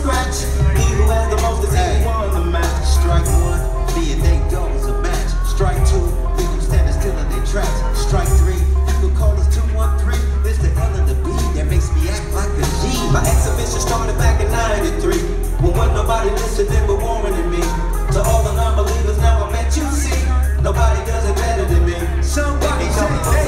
scratch. He who has the most is won the match. Strike one, me and Nate Dogg is a match. Strike two, we gon' stand still in their tracks. Strike three, you can call us 213. It's the L and the B that makes me act like a G. My exhibition started back in '93, when wasn't nobody listening but Warren and me. To all the non-believers, now I'm at you see. Nobody does it better than me. Somebody say